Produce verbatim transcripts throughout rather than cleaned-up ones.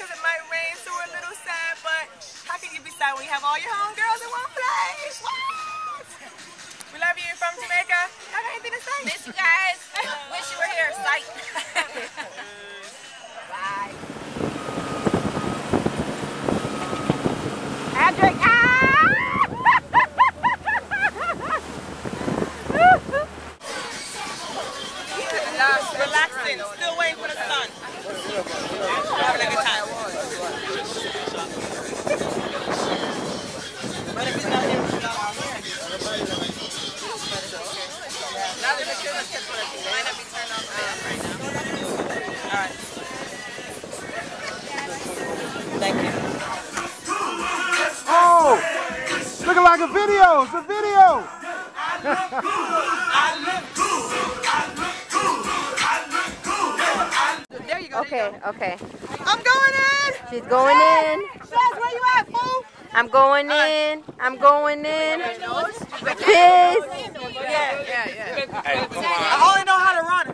because it might rain, so we're a little sad, but how can you be sad when you have all your homegirls in one place? What? We love you from Jamaica. Y'all got anything to say? Miss you guys. Wish you were here. Sight. Bye. Adric, ah! Relaxing, still waiting for the sun. Having a good time. But if it's not here, it's not out here. Now that the kids might not be turned off right now. Alright. Thank you. Oh! Looking like a video! It's a video! I look good! I look good! I look good! I look good! There you go. Okay, okay. I'm going in! She's going in. Shaz, where you at, fool? I'm going in. I'm going in. Piss. Yeah, yeah, yeah. Hey, I only know how to run.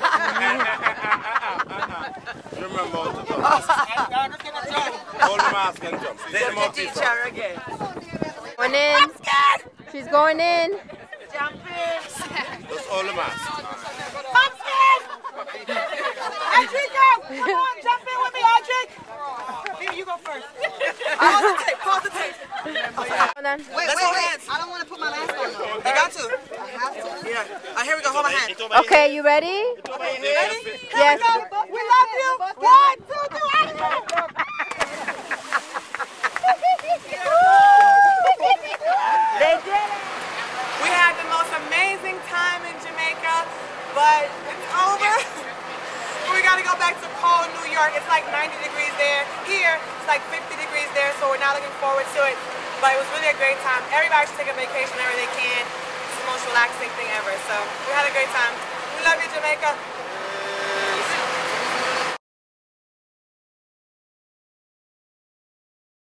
You remember how to jump? Hold the mask and jump. Take them off this one. Again. Going in. I'm scared. She's going in. Jump in. Just hold the mask. I'm scared. Adric, go. Come on, jump in with me, Adric. Here, you go first. Pause the tape. Pause the tape. Hold on. Wait, Let's wait, hold wait. hands. I don't want to put my mask on. Though. You got to. I have to. Yeah. Uh, here we go. Hold my hand. Okay, you ready? Ready? Here Yes. we go. We love you. One, two, three, action. They did it. We had the most amazing time in Jamaica, but it's over. We got to go back to cold New York. It's like ninety degrees there. Here, it's like fifty degrees there, so we're not looking forward to it. But it was really a great time. Everybody should take a vacation whenever they can. It's the most relaxing thing ever. So we had a great time. We love you, Jamaica.